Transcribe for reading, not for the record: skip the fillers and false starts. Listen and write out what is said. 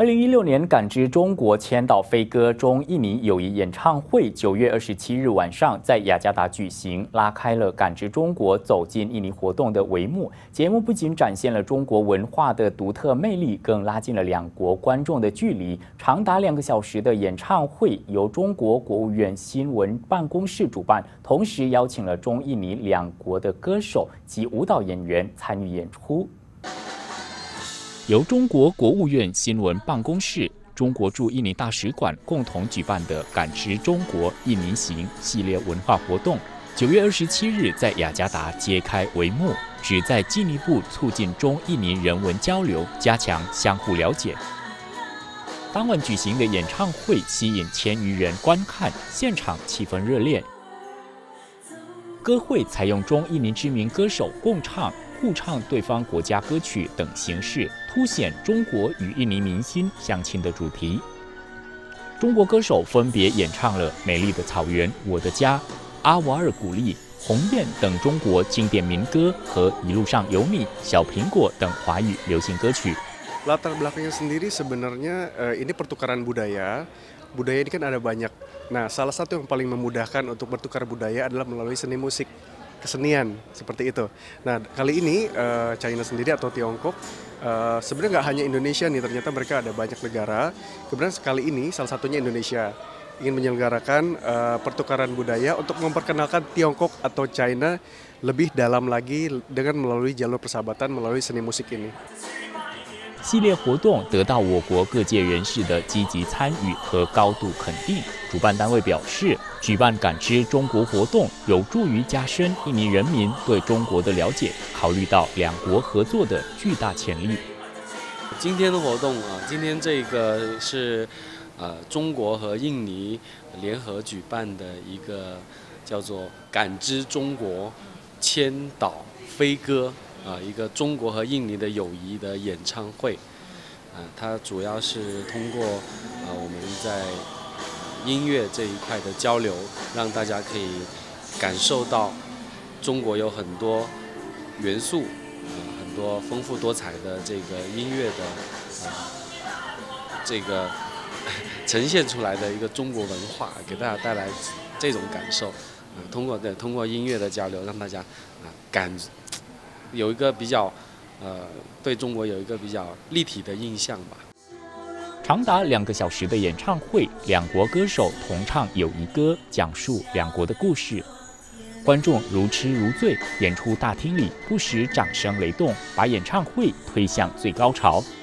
2016年感知中国千岛飞歌中印尼友谊演唱会9月27日晚上在雅加达举行，拉开了感知中国走进印尼活动的帷幕。节目不仅展现了中国文化的独特魅力，更拉近了两国观众的距离。长达2个小时的演唱会由中国国务院新闻办公室主办，同时邀请了中印尼两国的歌手及舞蹈演员参与演出。 由中国国务院新闻办公室、中国驻印尼大使馆共同举办的“感知中国印尼行”系列文化活动，9月27日在雅加达揭开帷幕，旨在进一步促进中印尼人文交流，加强相互了解。当晚举行的演唱会吸引1000余人观看，现场气氛热烈。歌会采用中印尼知名歌手共唱。 互唱对方国家歌曲等形式，凸显中国与印尼民心相亲的主题。中国歌手分别演唱了《美丽的草原》《我的家》《阿瓦尔古丽》《鸿雁》等中国经典民歌和《一路上有你》《小苹果》等华语流行歌曲。 Latar belakangnya sendiri sebenarnya ini pertukaran budaya. Budaya ini kan ada banyak. Nah, salah satu yang paling memudahkan untuk bertukar budaya adalah melalui seni musik. Kesenian seperti itu. Nah kali ini China sendiri atau Tiongkok sebenarnya nggak hanya Indonesia nih, ternyata mereka ada banyak negara. Kemudian sekali ini salah satunya Indonesia ingin menyelenggarakan pertukaran budaya untuk memperkenalkan Tiongkok atau China lebih dalam lagi dengan melalui jalur persahabatan melalui seni musik ini. 系列活动得到我国各界人士的积极参与和高度肯定。主办单位表示，举办感知中国活动有助于加深印尼人民对中国的了解，考虑到两国合作的巨大潜力。 今天的活动今天这个是中国和印尼联合举办的一个叫做“感知中国千岛飞歌”。 一个中国和印尼的友谊的演唱会，它主要是通过我们在音乐这一块的交流，让大家可以感受到中国有很多元素，很多丰富多彩的这个音乐的这个呈现出来的一个中国文化，给大家带来这种感受。通过音乐的交流，让大家有一个比较，对中国有一个比较立体的印象吧。 长达2个小时的演唱会，两国歌手同唱友谊歌，讲述两国的故事。观众如痴如醉，演出大厅里不时掌声雷动，把演唱会推向最高潮。